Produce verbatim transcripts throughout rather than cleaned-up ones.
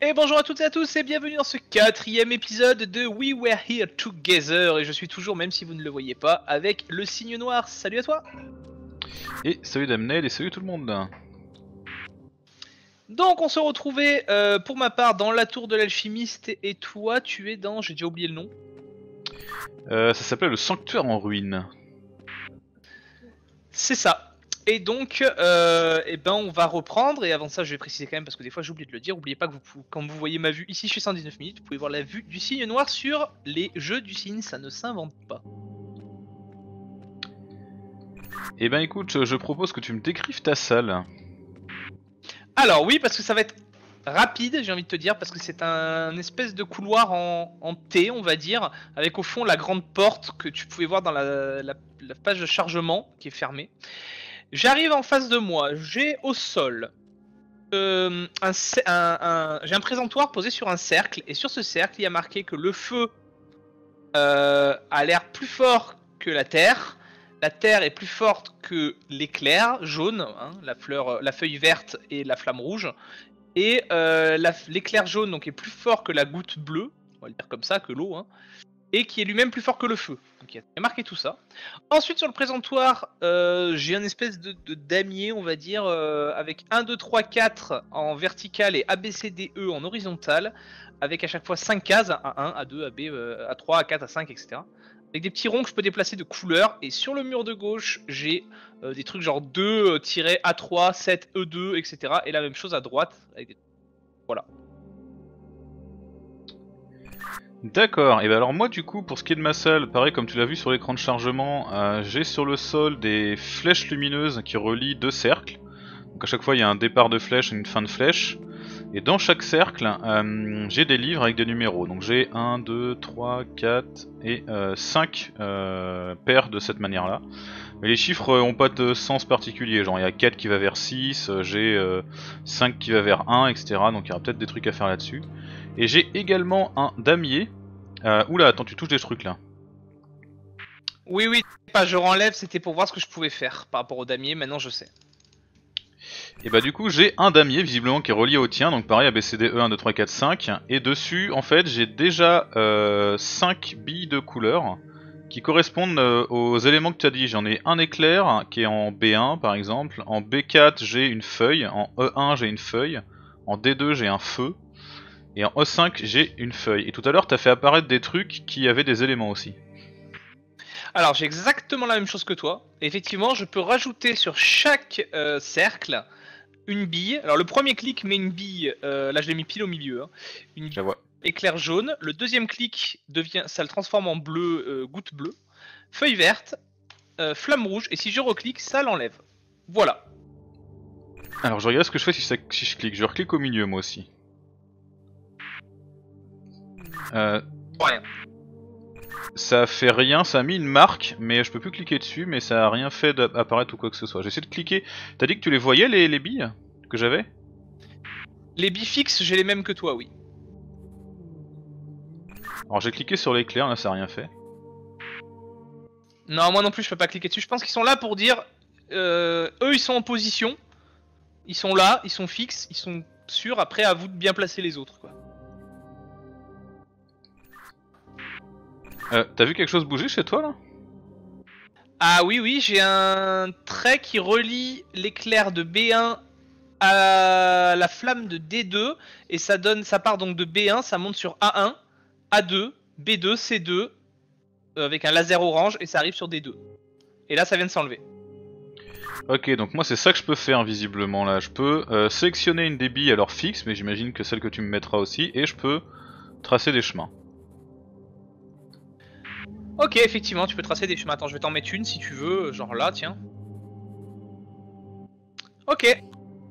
Et bonjour à toutes et à tous et bienvenue dans ce quatrième épisode de We Were Here Together. Et je suis toujours, même si vous ne le voyez pas, avec le Cygne Noir. Salut à toi. Et salut Damned et salut tout le monde. Donc on se retrouvait euh, pour ma part dans la tour de l'alchimiste. Et toi tu es dans... j'ai déjà oublié le nom. Euh, ça s'appelle le sanctuaire en ruine. C'est ça. Et donc, euh, eh ben on va reprendre, et avant ça je vais préciser quand même, parce que des fois j'ai oublié de le dire, n'oubliez pas que vous, quand vous voyez ma vue ici chez cent dix-neuf minutes, vous pouvez voir la vue du Cygne Noir sur les jeux du cygne, ça ne s'invente pas. Et ben écoute, je propose que tu me décrives ta salle. Alors oui, parce que ça va être rapide, j'ai envie de te dire, parce que c'est un espèce de couloir en, en T, on va dire, avec au fond la grande porte que tu pouvais voir dans la, la, la page de chargement, qui est fermée. J'arrive en face de moi, j'ai au sol euh, un, un, un, j'ai un présentoir posé sur un cercle, et sur ce cercle, il y a marqué que le feu euh, a l'air plus fort que la terre. La terre est plus forte que l'éclair jaune, hein, la, fleur, la feuille verte et la flamme rouge. Et euh, l'éclair jaune donc, est plus fort que la goutte bleue, on va le dire comme ça, que l'eau. Hein, et qui est lui-même plus fort que le feu. Donc il y a marqué tout ça. Ensuite sur le présentoir, euh, j'ai un espèce de, de damier, on va dire, euh, avec un, deux, trois, quatre en vertical et A, B, C, D, E en horizontal, avec à chaque fois cinq cases, A un, A deux, A B, euh, A trois, A quatre, A cinq, et cetera. Avec des petits ronds que je peux déplacer de couleurs, et sur le mur de gauche, j'ai euh, des trucs genre deux A trois, sept, E deux, et cetera. Et la même chose à droite, avec des... Voilà. D'accord, et ben alors moi du coup pour ce qui est de ma salle, pareil comme tu l'as vu sur l'écran de chargement, euh, j'ai sur le sol des flèches lumineuses qui relient deux cercles. Donc à chaque fois il y a un départ de flèche et une fin de flèche. Et dans chaque cercle, euh, j'ai des livres avec des numéros. Donc j'ai un, deux, trois, quatre et euh, cinq euh, paires de cette manière-là. Mais les chiffres ont pas de sens particulier. Genre il y a quatre qui va vers six, j'ai euh, cinq qui va vers un, et cetera. Donc il y aura peut-être des trucs à faire là-dessus. Et j'ai également un damier. Euh, oula, attends, tu touches des trucs là. Oui, oui, pas je renlève, c'était pour voir ce que je pouvais faire par rapport au damier, maintenant je sais. Et bah du coup j'ai un damier visiblement qui est relié au tien, donc pareil A B C D E un, deux, trois, quatre, cinq. Et dessus en fait j'ai déjà euh, cinq billes de couleur qui correspondent euh, aux éléments que tu as dit. J'en ai un éclair qui est en B un par exemple, en B quatre j'ai une feuille, en E un j'ai une feuille, en D deux j'ai un feu, et en E cinq j'ai une feuille. Et tout à l'heure t'as fait apparaître des trucs qui avaient des éléments aussi. Alors j'ai exactement la même chose que toi. Effectivement, je peux rajouter sur chaque euh, cercle une bille. Alors le premier clic met une bille, euh, là je l'ai mis pile au milieu, hein, une bille Je la vois. éclair jaune. Le deuxième clic devient, ça le transforme en bleu, euh, goutte bleue, feuille verte, euh, flamme rouge. Et si je reclique, ça l'enlève. Voilà. Alors je regarde ce que je fais si, ça, si je clique. Je reclique au milieu moi aussi. Euh, Rien. Ça fait rien, ça a mis une marque, mais je peux plus cliquer dessus, mais ça a rien fait d'apparaître ou quoi que ce soit. J'essaie de cliquer. T'as dit que tu les voyais les, les billes que j'avais? Les billes fixes, j'ai les mêmes que toi, oui. Alors j'ai cliqué sur l'éclair, là ça a rien fait. Non, moi non plus, je peux pas cliquer dessus. Je pense qu'ils sont là pour dire, euh, eux ils sont en position, ils sont là, ils sont fixes, ils sont sûrs. Après, à vous de bien placer les autres, quoi. Euh, T'as vu quelque chose bouger chez toi là? Ah oui, oui, j'ai un trait qui relie l'éclair de B un à la flamme de D deux, et ça donne, ça part donc de B un, ça monte sur A un, A deux, B deux, C deux, euh, avec un laser orange, et ça arrive sur D deux. Et là, ça vient de s'enlever. Ok, donc moi c'est ça que je peux faire visiblement là. Je peux euh, sélectionner une des billes alors fixe, mais j'imagine que celle que tu me mettras aussi, et je peux tracer des chemins. Ok, effectivement, tu peux tracer des chemins. Attends, je vais t'en mettre une si tu veux, genre là, tiens. Ok.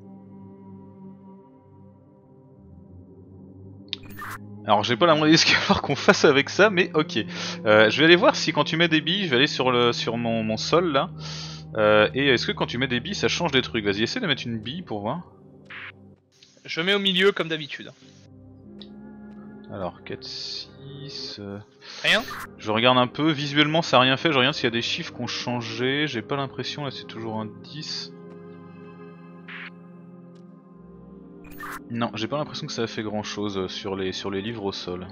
Alors j'ai pas la moindre idée de ce qu'il va falloir qu'on fasse avec ça, mais ok. Euh, je vais aller voir si quand tu mets des billes, je vais aller sur, le, sur mon, mon sol là. Euh, et est-ce que quand tu mets des billes ça change des trucs? Vas-y, essaie de mettre une bille pour voir. Je mets au milieu comme d'habitude. Alors quatre, six... Euh... Rien? Je regarde un peu, visuellement ça a rien fait, je regarde s'il y a des chiffres qui ont changé, j'ai pas l'impression, là c'est toujours un dix. Non, j'ai pas l'impression que ça a fait grand chose sur les, sur les livres au sol.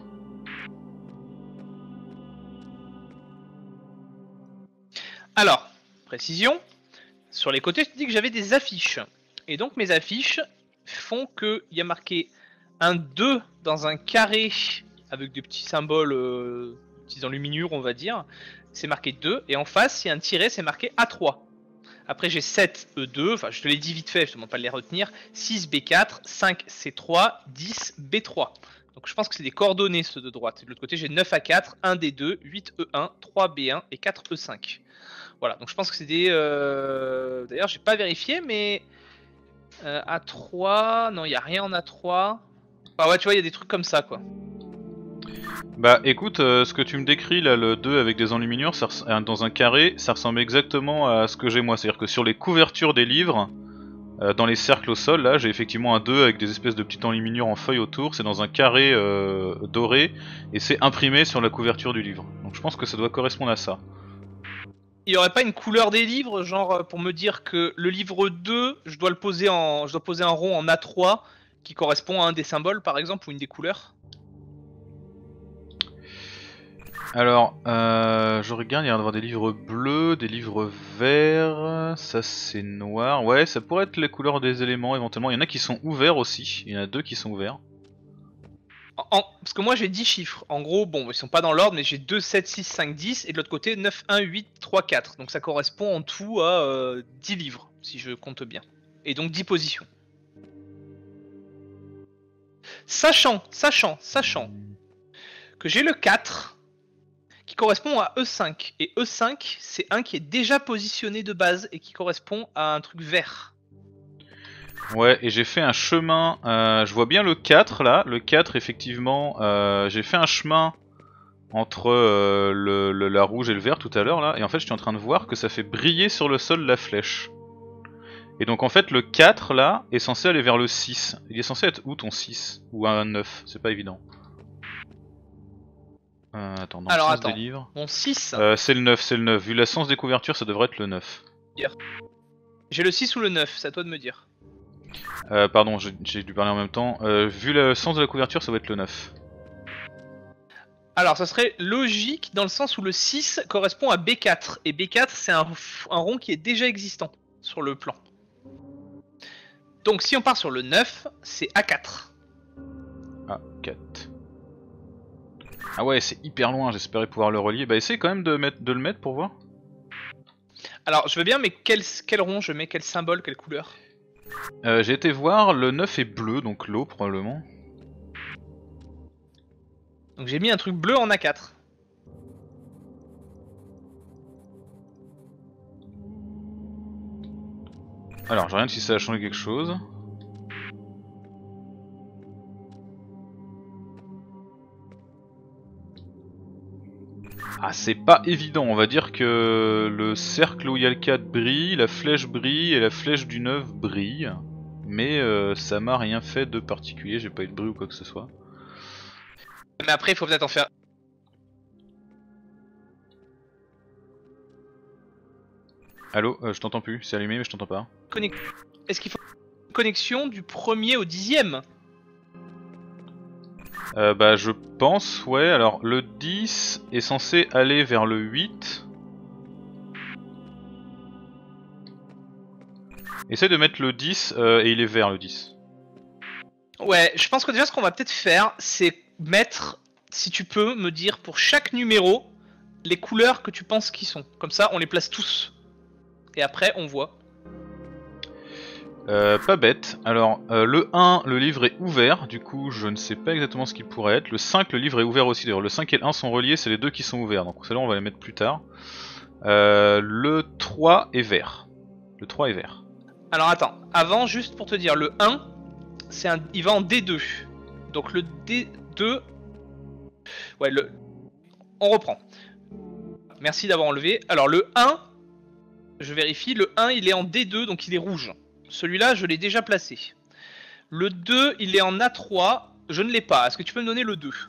Alors, précision, sur les côtés, je te dis que j'avais des affiches. Et donc mes affiches font qu'il y a marqué un deux dans un carré avec des petits symboles, euh, petits enluminures on va dire. C'est marqué deux, et en face, il y a un tiret, c'est marqué A trois. Après j'ai sept E deux, enfin je te l'ai dit vite fait, je te demande pas de les retenir. six B quatre, cinq C trois, dix B trois. Donc je pense que c'est des coordonnées ceux de droite. De l'autre côté j'ai neuf A quatre, un D deux, huit E un, trois B un et quatre E cinq. Voilà, donc je pense que c'est des... Euh... D'ailleurs j'ai pas vérifié mais... Euh, A trois... Non il n'y a rien en A trois. Ah ouais tu vois il y a des trucs comme ça quoi. Bah écoute, euh, ce que tu me décris là, le deux avec des enluminures, ça res- euh, dans un carré, ça ressemble exactement à ce que j'ai moi. C'est-à-dire que sur les couvertures des livres, euh, dans les cercles au sol, là, j'ai effectivement un deux avec des espèces de petites enluminures en feuilles autour. C'est dans un carré euh, doré et c'est imprimé sur la couverture du livre. Donc je pense que ça doit correspondre à ça. Il y aurait pas une couleur des livres, genre euh, pour me dire que le livre deux, je dois le poser en, je dois poser un rond en A trois qui correspond à un des symboles par exemple ou une des couleurs. Alors, euh, je regarde, il y a d'avoir des livres bleus, des livres verts, ça c'est noir. Ouais, ça pourrait être les couleurs des éléments éventuellement. Il y en a qui sont ouverts aussi, il y en a deux qui sont ouverts. En- en- parce que moi j'ai dix chiffres. En gros, bon, ils sont pas dans l'ordre, mais j'ai deux, sept, six, cinq, dix et de l'autre côté neuf, un, huit, trois, quatre. Donc ça correspond en tout à euh, dix livres, si je compte bien. Et donc dix positions. Sachant, sachant, sachant que j'ai le quatre qui correspond à E cinq. Et E cinq, c'est un qui est déjà positionné de base et qui correspond à un truc vert. Ouais, et j'ai fait un chemin, euh, je vois bien le quatre là, le quatre effectivement, euh, j'ai fait un chemin entre euh, le, le- la rouge et le vert tout à l'heure là, et en fait je suis en train de voir que ça fait briller sur le sol la flèche. Et donc en fait le quatre là est censé aller vers le six. Il est censé être où ton six? Ou un neuf? C'est pas évident. Euh, attends, dans Alors le sens attends, des livres. mon six, Euh, c'est le neuf, c'est le neuf. Vu la sens des couvertures, ça devrait être le neuf. j'ai le six ou le neuf, c'est à toi de me dire. Euh, pardon, j'ai j'ai dû parler en même temps. Euh, vu le sens de la couverture, ça doit être le neuf. Alors ça serait logique dans le sens où le six correspond à B quatre. Et B quatre c'est un, un rond qui est déjà existant sur le plan. Donc si on part sur le neuf, c'est A quatre. Ah, quatre. Ah ouais, c'est hyper loin, j'espérais pouvoir le relier. Bah essaye quand même de, mettre, de le mettre pour voir. Alors je veux bien, mais quel, quel rond je mets, quel symbole, quelle couleur? Euh, j'ai été voir, le neuf est bleu, donc l'eau probablement. Donc j'ai mis un truc bleu en A quatre. Alors, je regarde si ça a changé quelque chose. Ah, c'est pas évident, on va dire que le cercle où il y a le quatre brille, la flèche brille et la flèche du neuf brille. Mais euh, ça m'a rien fait de particulier, j'ai pas eu de bruit ou quoi que ce soit. Mais après il faut peut-être en faire... Allô, euh, je t'entends plus, c'est allumé mais je t'entends pas. Connect... Est-ce qu'il faut une connexion du premier au dixième? Euh, bah je pense, ouais, alors le dix est censé aller vers le huit. Essaye de mettre le dix euh, et il est vert le dix. Ouais, je pense que déjà ce qu'on va peut-être faire, c'est mettre, si tu peux me dire pour chaque numéro, les couleurs que tu penses qui sont. Comme ça, on les place tous. Et après, on voit. Euh, pas bête. Alors, euh, le un, le livre est ouvert, du coup je ne sais pas exactement ce qu'il pourrait être. Le cinq, le livre est ouvert aussi, d'ailleurs le cinq et le un sont reliés, c'est les deux qui sont ouverts, donc celle-là on va les mettre plus tard. Euh, le trois est vert. Le trois est vert. Alors attends, avant, juste pour te dire, le un, c'est un... il va en D deux. Donc le D deux... Ouais, le... On reprend. Merci d'avoir enlevé. Alors le un, je vérifie, le un il est en D deux, donc il est rouge. Celui-là, je l'ai déjà placé. Le deux, il est en A trois, je ne l'ai pas. Est-ce que tu peux me donner le deux?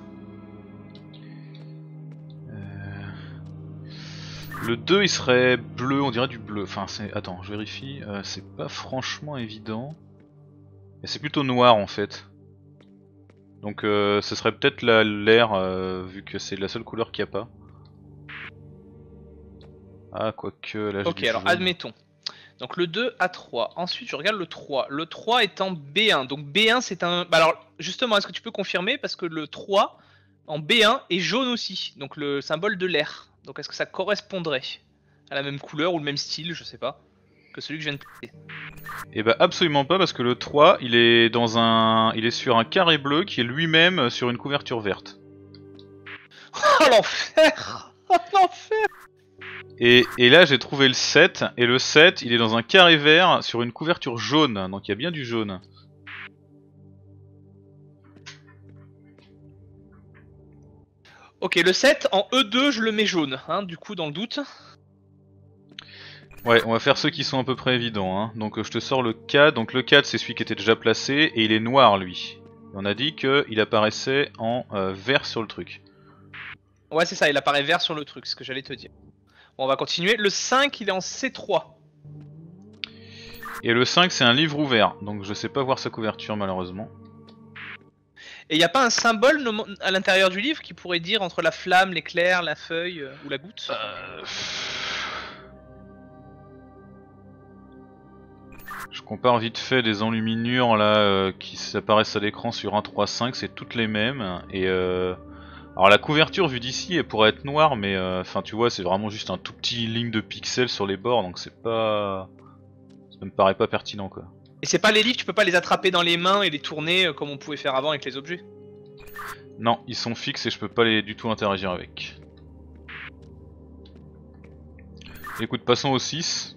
Euh... Le deux il serait bleu, on dirait du bleu. Enfin, c'est. Attends, je vérifie. Euh, c'est pas franchement évident. Et c'est plutôt noir en fait. Donc euh, ce serait peut-être l'air, euh, vu que c'est la seule couleur qu'il n'y a pas. Ah, quoique là j'ai Ok, du alors jaune. admettons. Donc le deux A trois. Ensuite, je regarde le trois. Le trois est en B un. Donc B un, c'est un... Bah alors, justement, est-ce que tu peux confirmer? Parce que le trois, en B un, est jaune aussi. Donc le symbole de l'air. Donc est-ce que ça correspondrait à la même couleur ou le même style, je sais pas, que celui que je viens de placer? Et bah absolument pas, parce que le trois, il est dans un, il est sur un carré bleu qui est lui-même sur une couverture verte. Oh l'enfer! Oh l'enfer! Et, et là j'ai trouvé le sept, et le sept il est dans un carré vert sur une couverture jaune, donc il y a bien du jaune. Ok, le sept, en E deux, je le mets jaune, hein, du coup, dans le doute. Ouais, on va faire ceux qui sont à peu près évidents, hein. Donc je te sors le quatre, donc le quatre c'est celui qui était déjà placé, et il est noir lui. Et on a dit qu'il apparaissait en euh, vert sur le truc. Ouais, c'est ça, il apparaît vert sur le truc, ce que j'allais te dire. Bon, on va continuer. Le cinq, il est en C trois. Et le cinq c'est un livre ouvert, donc je sais pas voir sa couverture malheureusement. Et il n'y a pas un symbole à l'intérieur du livre qui pourrait dire entre la flamme, l'éclair, la feuille euh, ou la goutte? Euh... Je compare vite fait des enluminures là euh, qui apparaissent à l'écran sur un trois cinq, c'est toutes les mêmes. Et euh... alors la couverture vue d'ici elle pourrait être noire, mais enfin euh, tu vois c'est vraiment juste un tout petit ligne de pixels sur les bords, donc c'est pas, ça me paraît pas pertinent quoi. Et c'est pas les livres, tu peux pas les attraper dans les mains et les tourner euh, comme on pouvait faire avant avec les objets? Non, ils sont fixes et je peux pas les du tout interagir avec. Écoute, passons au six.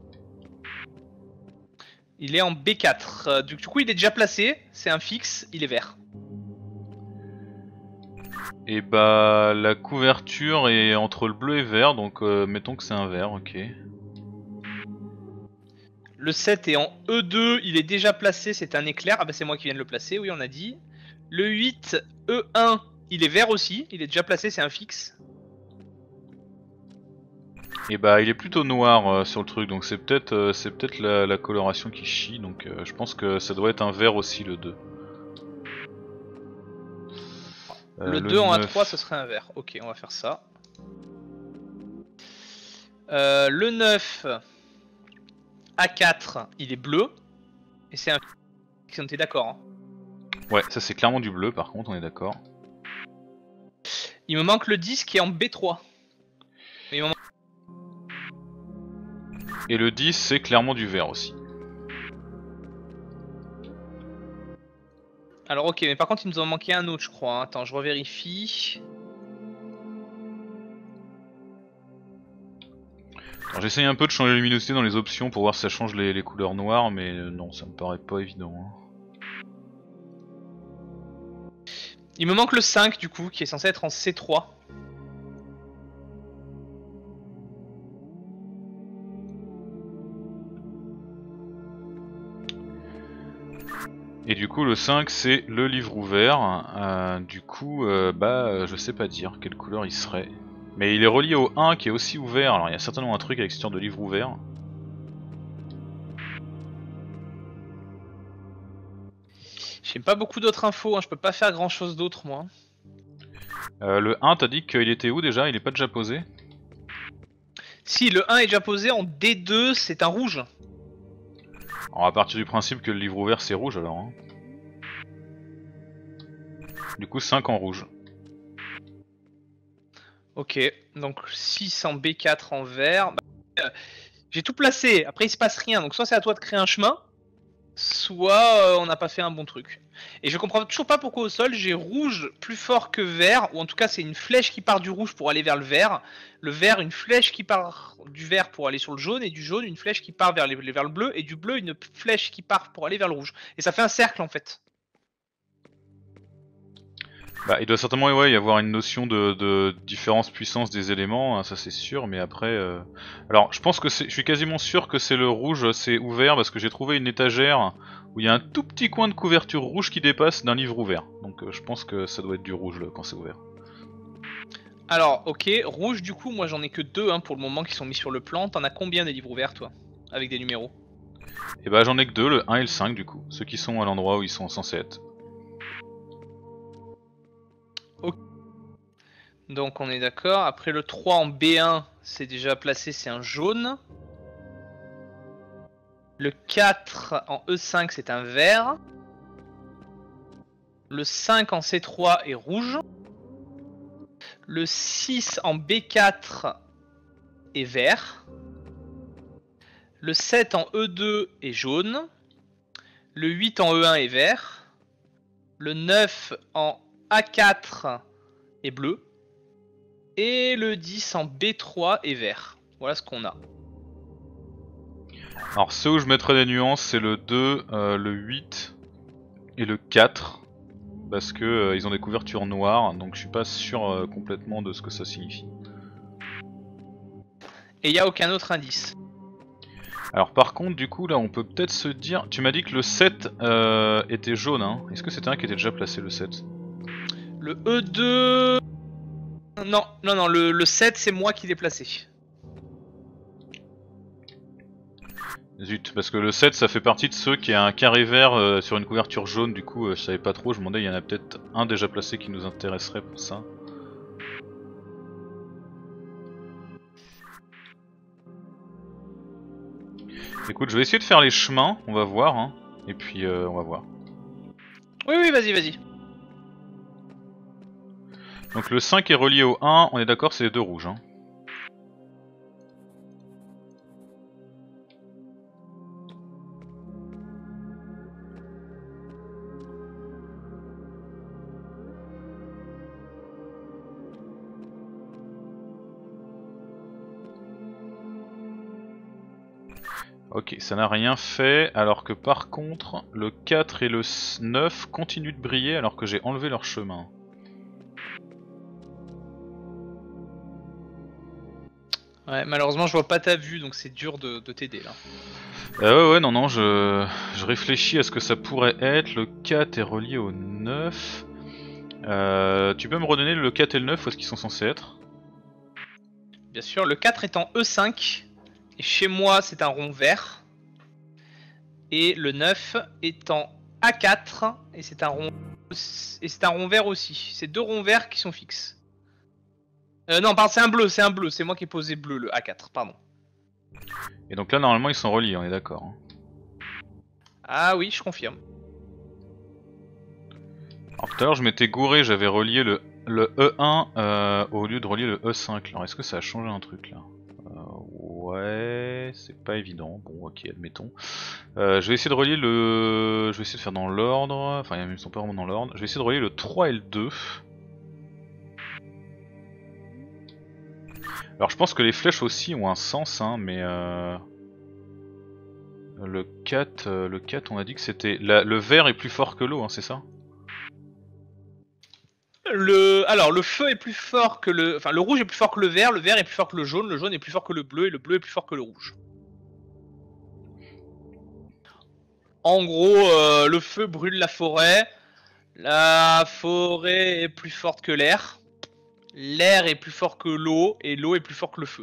Il est en B quatre. Euh, du coup, il est déjà placé. C'est un fixe. Il est vert. Et bah la couverture est entre le bleu et vert, donc euh, mettons que c'est un vert, ok. Le sept est en E deux. Il est déjà placé. C'est un éclair. Ah bah c'est moi qui viens de le placer. Oui, on a dit. Le huit, E un. Il est vert aussi. Il est déjà placé. C'est un fixe. Et bah il est plutôt noir euh, sur le truc, donc c'est peut-être euh, c'est peut-être la, la coloration qui chie, donc euh, je pense que ça doit être un vert aussi le deux. Euh, le, le deux en A neuf. trois, ce serait un vert. Ok, on va faire ça. Euh, le neuf, A quatre, il est bleu. Et c'est un fixe, on était d'accord. Hein. Ouais, ça c'est clairement du bleu par contre, on est d'accord. Il me manque le dix qui est en B trois. Mais il me manque... Et le dix c'est clairement du vert aussi. Alors ok, mais par contre il nous en manquait un autre je crois. Hein. Attends, je revérifie. J'essaye un peu de changer la luminosité dans les options pour voir si ça change les, les couleurs noires, mais euh, non, ça me paraît pas évident. Hein. Il me manque le cinq du coup, qui est censé être en C trois. Et du coup le cinq c'est le livre ouvert, euh, du coup euh, bah je sais pas dire quelle couleur il serait. Mais il est relié au un qui est aussi ouvert, alors il y a certainement un truc avec cette histoire de livre ouvert. J'ai pas beaucoup d'autres infos, hein. Je peux pas faire grand chose d'autre moi. Euh, le un, t'as dit qu'il était où déjà? Il est pas déjà posé? Si, le un est déjà posé en D deux, c'est un rouge. Alors à partir du principe que le livre ouvert c'est rouge alors. Hein. Du coup cinq en rouge. Ok, donc six en B quatre en vert. Bah, euh, j'ai tout placé, après il se passe rien, donc soit c'est à toi de créer un chemin, soit euh, on n'a pas fait un bon truc. Et je comprends toujours pas pourquoi au sol j'ai rouge plus fort que vert, ou en tout cas c'est une flèche qui part du rouge pour aller vers le vert, le vert une flèche qui part du vert pour aller sur le jaune, et du jaune une flèche qui part vers, les, vers le bleu, et du bleu une flèche qui part pour aller vers le rouge. Et ça fait un cercle en fait. Bah il doit certainement ouais, y avoir une notion de, de différence puissance des éléments, hein, ça c'est sûr, mais après... Euh... Alors je pense que c'est, je suis quasiment sûr que c'est le rouge, c'est ouvert, parce que j'ai trouvé une étagère où il y a un tout petit coin de couverture rouge qui dépasse d'un livre ouvert. Donc euh, je pense que ça doit être du rouge là, quand c'est ouvert. Alors ok, rouge du coup moi j'en ai que deux hein, pour le moment qui sont mis sur le plan. T'en as combien des livres ouverts toi? Avec des numéros? Et bah j'en ai que deux, le un et le cinq du coup, ceux qui sont à l'endroit où ils sont censés être. Okay. Donc on est d'accord, après le trois en B un, c'est déjà placé, c'est un jaune. Le quatre en E cinq, c'est un vert. Le cinq en C trois est rouge. Le six en B quatre est vert. Le sept en E deux est jaune. Le huit en E un est vert. Le neuf en A quatre est bleu. Et le dix en B trois est vert. Voilà ce qu'on a. Alors ceux où je mettrais des nuances, c'est le deux, euh, le huit et le quatre. Parce que euh, ils ont des couvertures noires, donc je suis pas sûr euh, complètement de ce que ça signifie. Et il n'y a aucun autre indice. Alors par contre du coup là on peut peut-être se dire... Tu m'as dit que le sept euh, était jaune, hein. Est-ce que c'était un qui était déjà placé le sept? Le E deux... Non, non, non, le, le sept c'est moi qui l'ai placé. Zut, parce que le sept ça fait partie de ceux qui a un carré vert euh, sur une couverture jaune, du coup euh, je savais pas trop, je me demandais il y en a peut-être un déjà placé qui nous intéresserait pour ça. Écoute, je vais essayer de faire les chemins, on va voir, hein, et puis euh, on va voir. Oui, oui, vas-y, vas-y. Donc le cinq est relié au un, on est d'accord, c'est les deux rouges. Hein. Ok, ça n'a rien fait, alors que par contre, le quatre et le neuf continuent de briller alors que j'ai enlevé leur chemin. Ouais, malheureusement, je vois pas ta vue, donc c'est dur de, de t'aider là. Euh, ouais, ouais, non, non, je, je réfléchis à ce que ça pourrait être. Le quatre est relié au neuf. Euh, tu peux me redonner le quatre et le neuf, où est-ce qu'ils sont censés être? Bien sûr, le quatre est en E cinq, et chez moi c'est un rond vert. Et le neuf est en A quatre, et c'est un rond et c'est un rond vert aussi. C'est deux ronds verts qui sont fixes. Euh, non, pardon, c'est un bleu, c'est un bleu, c'est moi qui ai posé bleu, le A quatre, pardon. Et donc là, normalement, ils sont reliés, on est d'accord. Hein. Ah oui, je confirme. Alors tout à l'heure, je m'étais gouré, j'avais relié le, le E un euh, au lieu de relier le E cinq. Alors est-ce que ça a changé un truc là? euh, Ouais, c'est pas évident. Bon, ok, admettons. Euh, je vais essayer de relier le... Je vais essayer de faire dans l'ordre. Enfin, ils sont pas vraiment dans l'ordre. Je vais essayer de relier le trois et le deux. Alors je pense que les flèches aussi ont un sens, hein, mais... Euh... Le quatre, euh, le quatre, on a dit que c'était... La... Le vert est plus fort que l'eau, hein, c'est ça? Le... Alors, le feu est plus fort que le... Enfin, le rouge est plus fort que le vert, le vert est plus fort que le jaune, le jaune est plus fort que le bleu, et le bleu est plus fort que le rouge. En gros, euh, le feu brûle la forêt, la forêt est plus forte que l'air, l'air est plus fort que l'eau, et l'eau est plus fort que le feu.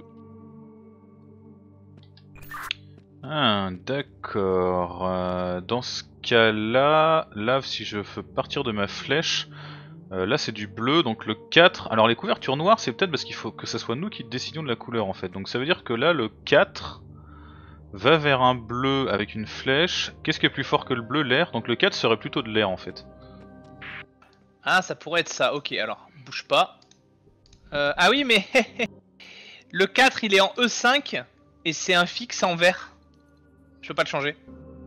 Ah, d'accord. Euh, dans ce cas-là, là, si je veux partir de ma flèche, euh, là c'est du bleu, donc le quatre. Alors les couvertures noires, c'est peut-être parce qu'il faut que ce soit nous qui décidions de la couleur en fait. Donc ça veut dire que là, le quatre va vers un bleu avec une flèche. Qu'est-ce qui est plus fort que le bleu? L'air. Donc le quatre serait plutôt de l'air en fait. Ah, ça pourrait être ça, ok, alors, bouge pas. Euh, ah oui, mais le quatre il est en E cinq, et c'est un fixe en vert. Je peux pas le changer.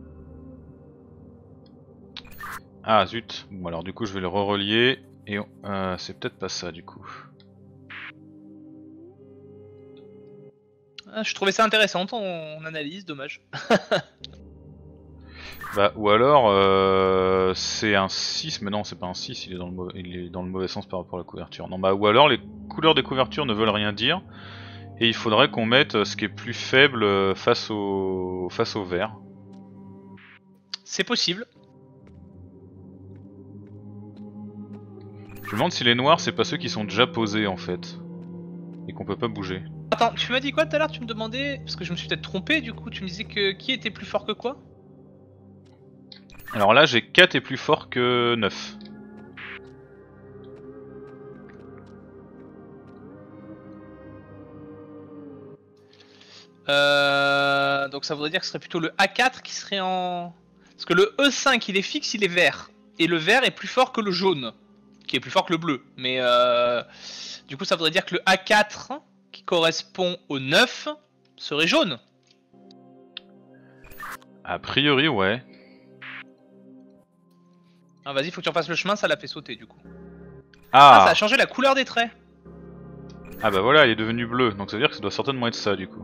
Ah zut, bon alors du coup je vais le re-relier, et euh, c'est peut-être pas ça du coup. Ah, je trouvais ça intéressant ton analyse, dommage. Bah ou alors euh, c'est un six, mais non c'est pas un six, il est, dans le mauvais, il est dans le mauvais sens par rapport à la couverture. Non bah ou alors les couleurs des couvertures ne veulent rien dire, et il faudrait qu'on mette ce qui est plus faible face au, face au vert. C'est possible. Je me demande si les noirs c'est pas ceux qui sont déjà posés en fait, et qu'on peut pas bouger. Attends, tu m'as dit quoi tout à l'heure? Tu me demandais, parce que je me suis peut-être trompé du coup, tu me disais que qui était plus fort que quoi? Alors là j'ai quatre est plus fort que neuf. Euh, donc ça voudrait dire que ce serait plutôt le A quatre qui serait en... Parce que le E cinq il est fixe, il est vert. Et le vert est plus fort que le jaune, qui est plus fort que le bleu. Mais euh, du coup ça voudrait dire que le A quatre, qui correspond au neuf, serait jaune. A priori ouais. Ah, vas-y, faut que tu refasses le chemin, ça l'a fait sauter du coup. Ah, Ah, ça a changé la couleur des traits. Ah bah voilà, il est devenu bleu, donc ça veut dire que ça doit certainement être ça du coup.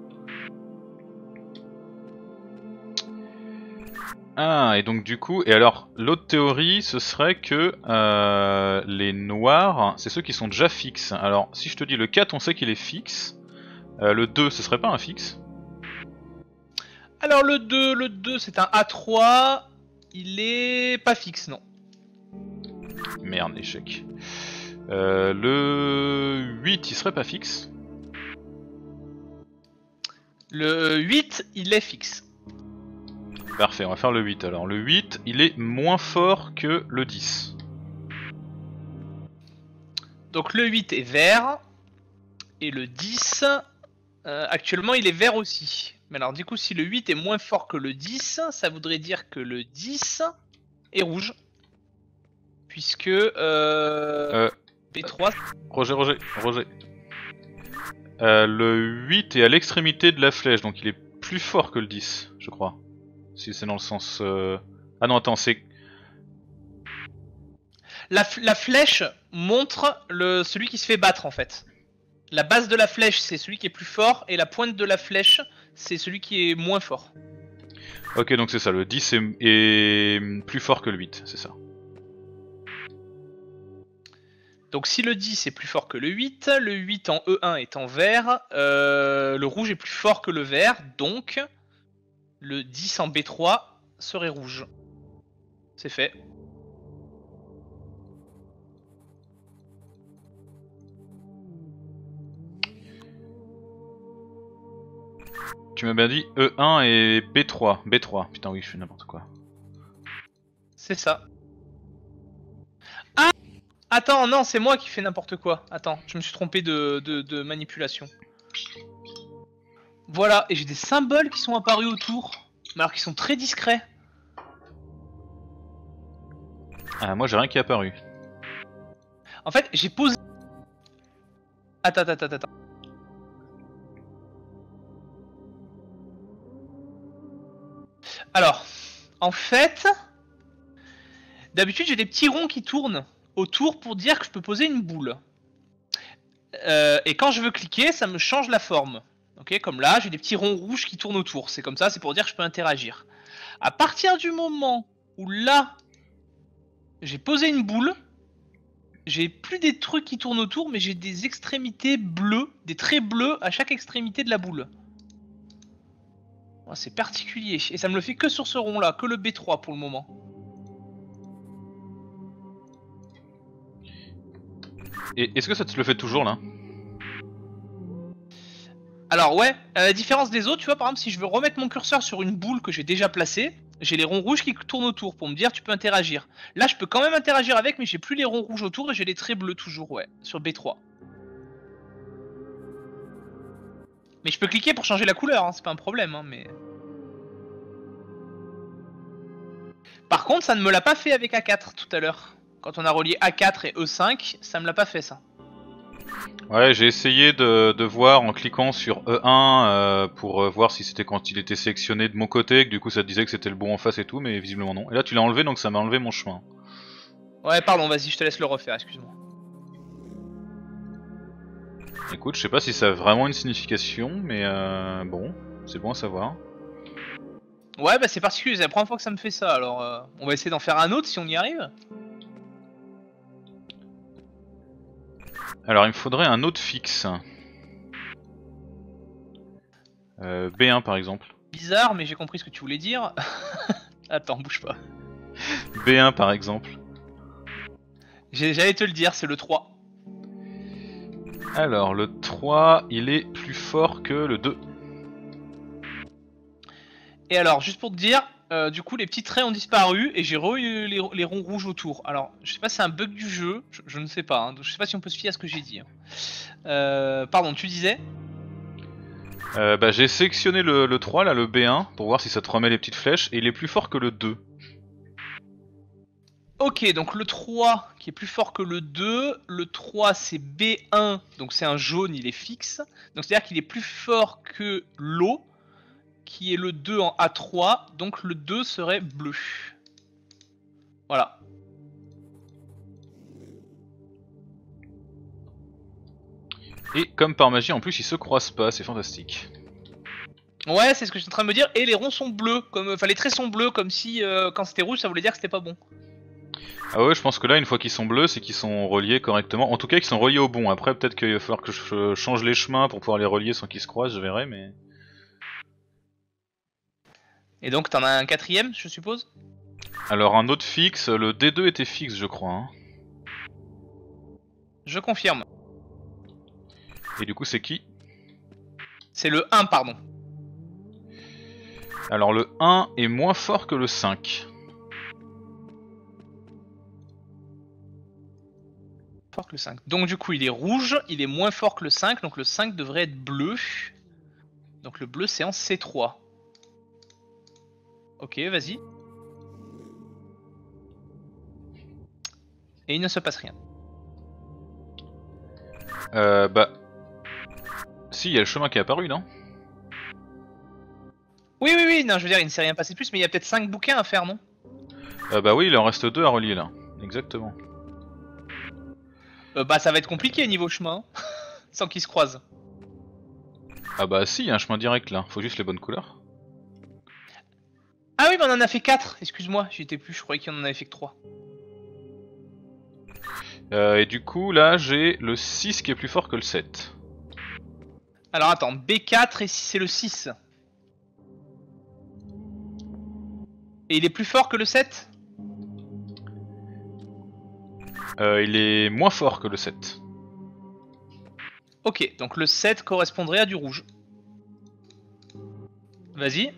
Ah, et donc du coup, et alors l'autre théorie ce serait que euh, les noirs, c'est ceux qui sont déjà fixes. Alors si je te dis le quatre on sait qu'il est fixe, euh, le deux ce serait pas un fixe? Alors le deux, le deux c'est un A trois, il est pas fixe, non. Merde, échec. Euh, le huit il serait pas fixe? Le huit, il est fixe. Parfait, on va faire le huit alors. Le huit, il est moins fort que le dix. Donc le huit est vert, et le dix, euh, actuellement il est vert aussi. Mais alors du coup si le huit est moins fort que le dix, ça voudrait dire que le dix est rouge. Puisque euh, Euh, B trois... Roger, Roger, Roger. Euh, le huit est à l'extrémité de la flèche, donc il est plus fort que le dix, je crois. Si c'est dans le sens... Euh... Ah non, attends, c'est... La, la flèche montre le, celui qui se fait battre en fait. La base de la flèche c'est celui qui est plus fort, et la pointe de la flèche c'est celui qui est moins fort. Ok, donc c'est ça, le dix est, est plus fort que le huit, c'est ça. Donc si le dix est plus fort que le huit, le huit en E un est en vert, euh, le rouge est plus fort que le vert, donc le dix en B trois serait rouge. C'est fait. Tu m'as bien dit E un et B trois. B trois, putain oui, je fais n'importe quoi. C'est ça. Ah, attends, non, c'est moi qui fais n'importe quoi. Attends, je me suis trompé de, de, de manipulation. Voilà, et j'ai des symboles qui sont apparus autour, mais alors qui sont très discrets. Ah, moi j'ai rien qui est apparu. En fait, j'ai posé... Attends, attends, attends, attends. Alors, en fait... D'habitude, j'ai des petits ronds qui tournent autour pour dire que je peux poser une boule. Euh, et quand je veux cliquer, ça me change la forme. Ok, comme là, j'ai des petits ronds rouges qui tournent autour. C'est comme ça, c'est pour dire que je peux interagir. À partir du moment où là, j'ai posé une boule, j'ai plus des trucs qui tournent autour, mais j'ai des extrémités bleues, des traits bleus à chaque extrémité de la boule. Oh, c'est particulier. Et ça me le fait que sur ce rond-là, que le B trois pour le moment. Et est-ce que ça te le fait toujours là? Alors ouais, à la différence des autres, tu vois, par exemple, si je veux remettre mon curseur sur une boule que j'ai déjà placée, j'ai les ronds rouges qui tournent autour pour me dire tu peux interagir. Là, je peux quand même interagir avec, mais j'ai plus les ronds rouges autour et j'ai les traits bleus toujours, ouais, sur B trois. Mais je peux cliquer pour changer la couleur, hein, c'est pas un problème, hein, mais... Par contre, ça ne me l'a pas fait avec A quatre tout à l'heure. Quand on a relié A quatre et E cinq, ça me l'a pas fait ça. Ouais, j'ai essayé de, de voir en cliquant sur E un euh, pour euh, voir si c'était quand il était sélectionné de mon côté, que du coup ça te disait que c'était le bon en face et tout, mais visiblement non. Et là tu l'as enlevé donc ça m'a enlevé mon chemin. Ouais, pardon, vas-y, je te laisse le refaire, excuse-moi. Écoute, je sais pas si ça a vraiment une signification, mais euh, bon, c'est bon à savoir. Ouais, bah c'est particulier, c'est la première fois que ça me fait ça, alors euh, on va essayer d'en faire un autre si on y arrive. Alors il me faudrait un autre fixe. Euh, B un par exemple. Bizarre, mais j'ai compris ce que tu voulais dire. Attends, bouge pas. B un par exemple. J'allais te le dire, c'est le trois. Alors, le trois, il est plus fort que le deux. Et alors, juste pour te dire, euh, du coup, les petits traits ont disparu et j'ai re eu les, les ronds rouges autour. Alors, je sais pas si c'est un bug du jeu, je, je ne sais pas. Hein, je sais pas si on peut se fier à ce que j'ai dit. Hein. Euh, pardon, tu disais? Euh, bah, j'ai sélectionné le, le trois, là, le B un, pour voir si ça te remet les petites flèches, et il est plus fort que le deux. Ok, donc le trois qui est plus fort que le deux. Le trois c'est B un, donc c'est un jaune, il est fixe. Donc c'est à dire qu'il est plus fort que l'eau, qui est le deux en A trois. Donc le deux serait bleu. Voilà. Et comme par magie, en plus, ils se croisent pas, c'est fantastique. Ouais, c'est ce que je suis en train de me dire. Et les ronds sont bleus, comme, enfin les traits sont bleus, comme si euh, quand c'était rouge, ça voulait dire que c'était pas bon. Ah ouais, je pense que là, une fois qu'ils sont bleus, c'est qu'ils sont reliés correctement. En tout cas, qu'ils sont reliés au bon. Après, peut-être qu'il va falloir que je change les chemins pour pouvoir les relier sans qu'ils se croisent, je verrai, mais... Et donc t'en as un quatrième, je suppose? Alors, un autre fixe, le D deux était fixe, je crois. Hein. Je confirme. Et du coup, c'est qui? C'est le un, pardon. Alors, le un est moins fort que le cinq. Fort que le cinq. Donc du coup il est rouge, il est moins fort que le cinq, donc le cinq devrait être bleu. Donc le bleu c'est en C trois. Ok, vas-y. Et il ne se passe rien. Euh, bah... Si, il y a le chemin qui est apparu, non? Oui, oui, oui, non, je veux dire, il ne s'est rien passé de plus, mais il y a peut-être cinq bouquins à faire, non? euh, Bah oui, il en reste deux à relier, là. Exactement. euh, Bah ça va être compliqué niveau chemin, hein, sans qu'ils se croisent. Ah bah si, il y a un chemin direct, là. Faut juste les bonnes couleurs. Ah oui, mais on en a fait quatre, excuse-moi, j'y étais plus, je croyais qu'il en avait fait que trois. Euh, et du coup, là, j'ai le six qui est plus fort que le sept. Alors attends, B quatre et c'est le six. Et il est plus fort que le sept? Euh, il est moins fort que le sept. Ok, donc le sept correspondrait à du rouge. Vas-y.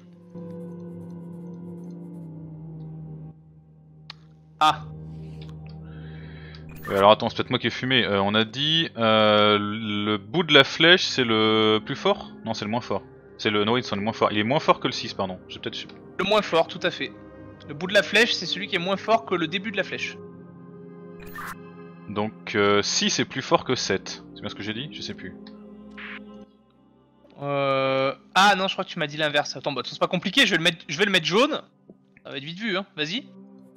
Ah. Euh, alors attends, c'est peut-être moi qui ai fumé. Euh, on a dit euh, le bout de la flèche, c'est le plus fort? Non, c'est le moins fort. C'est le no, c'est le moins fort. Il est moins fort que le six, pardon. J'ai peut-être su. Le moins fort, tout à fait. Le bout de la flèche, c'est celui qui est moins fort que le début de la flèche. Donc euh, six est plus fort que sept. C'est bien ce que j'ai dit? Je sais plus. Euh... Ah non, je crois que tu m'as dit l'inverse. Attends, bah c'est pas compliqué, je vais, le mettre... je vais le mettre jaune. Ça va être vite vu, hein. Vas-y.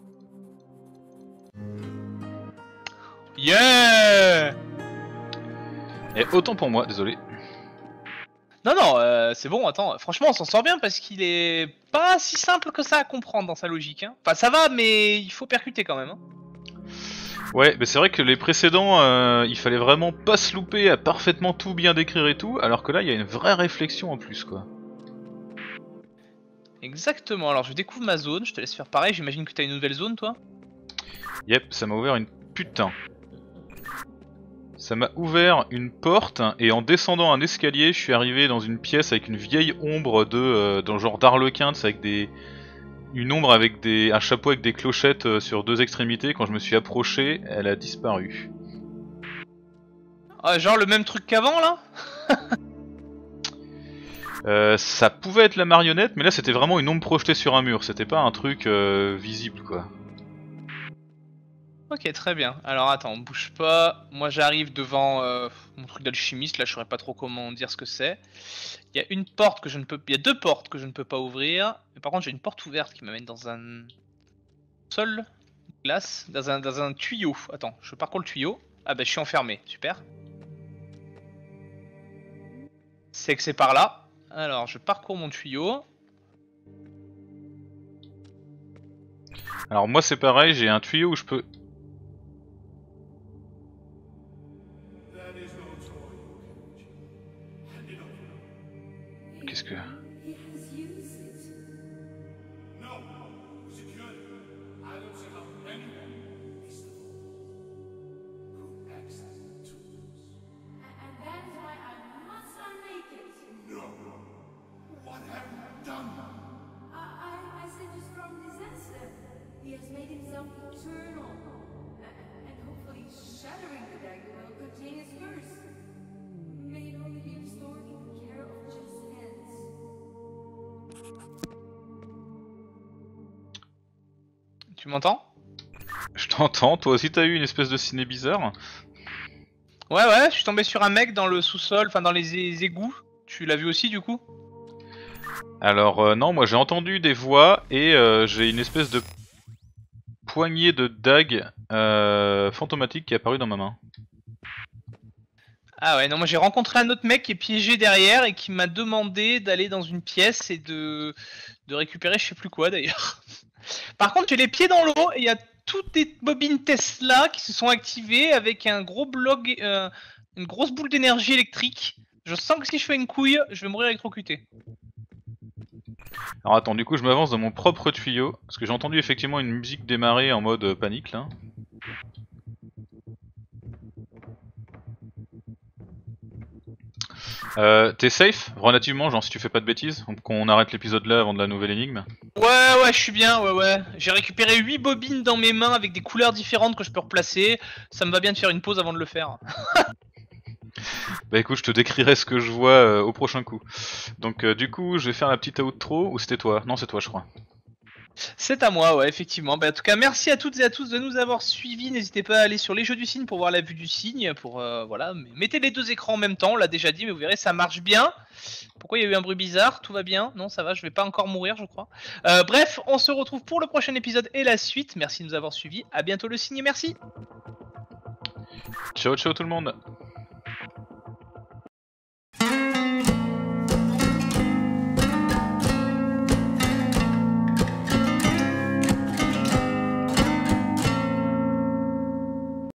Yeah! Et autant pour moi, désolé. Non, non, euh, c'est bon, attends. Franchement, on s'en sort bien parce qu'il est pas si simple que ça à comprendre dans sa logique. Hein. Enfin, ça va, mais il faut percuter quand même. Hein. Ouais, mais c'est vrai que les précédents, euh, il fallait vraiment pas se louper à parfaitement tout bien décrire et tout, alors que là, il y a une vraie réflexion en plus, quoi. Exactement, alors je découvre ma zone, je te laisse faire pareil, j'imagine que t'as une nouvelle zone toi? Yep, ça m'a ouvert une putain. Ça m'a ouvert une porte et en descendant un escalier, je suis arrivé dans une pièce avec une vieille ombre de euh, dans le genre d'Arlequin, avec des une ombre avec des un chapeau avec des clochettes euh, sur deux extrémités. Quand je me suis approché, elle a disparu. Ah, genre le même truc qu'avant là? Euh, ça pouvait être la marionnette, mais là c'était vraiment une ombre projetée sur un mur. C'était pas un truc euh, visible, quoi. Ok, très bien. Alors attends, on bouge pas. Moi j'arrive devant euh, mon truc d'alchimiste, là je saurais pas trop comment dire ce que c'est. Il y a une porte que je ne peux... Il y a deux portes que je ne peux pas ouvrir. Mais par contre j'ai une porte ouverte qui m'amène dans un sol glace, dans un, dans un tuyau. Attends, je parcours le tuyau. Ah bah je suis enfermé, super. C'est que c'est par là. Alors je parcours mon tuyau. Alors moi c'est pareil, j'ai un tuyau où je peux... Qu'est-ce que... Tu m'entends? Je t'entends, toi aussi t'as eu une espèce de ciné bizarre? Ouais, ouais, je suis tombé sur un mec dans le sous-sol, enfin dans les é- égouts. Tu l'as vu aussi du coup? Alors euh, non, moi j'ai entendu des voix et euh, j'ai une espèce de poignée de dague euh, fantomatique qui est apparue dans ma main. Ah ouais, non, moi j'ai rencontré un autre mec qui est piégé derrière et qui m'a demandé d'aller dans une pièce et de, de récupérer je sais plus quoi d'ailleurs. Par contre, j'ai les pieds dans l'eau et il y a toutes des bobines Tesla qui se sont activées avec un gros bloc, euh, une grosse boule d'énergie électrique. Je sens que si je fais une couille, je vais mourir électrocuté. Alors attends, du coup je m'avance dans mon propre tuyau, parce que j'ai entendu effectivement une musique démarrer en mode euh, panique là. Euh, T'es safe relativement, genre si tu fais pas de bêtises, qu'on arrête l'épisode là avant de la nouvelle énigme. Ouais, ouais, je suis bien, ouais, ouais. J'ai récupéré huit bobines dans mes mains avec des couleurs différentes que je peux replacer. Ça me va bien de faire une pause avant de le faire. Bah écoute, je te décrirai ce que je vois euh, au prochain coup. Donc euh, du coup, je vais faire la petite outro, ou c'était toi? Non, c'est toi je crois. C'est à moi, ouais, effectivement. Bah, en tout cas, merci à toutes et à tous de nous avoir suivis. N'hésitez pas à aller sur les jeux du cygne pour voir la vue du cygne. Pour, euh, voilà, mettez les deux écrans en même temps, on l'a déjà dit, mais vous verrez, ça marche bien. Pourquoi il y a eu un bruit bizarre? Tout va bien? Non, ça va, je vais pas encore mourir, je crois. Euh, bref, on se retrouve pour le prochain épisode et la suite. Merci de nous avoir suivis. À bientôt le cygne, merci. Ciao ciao tout le monde!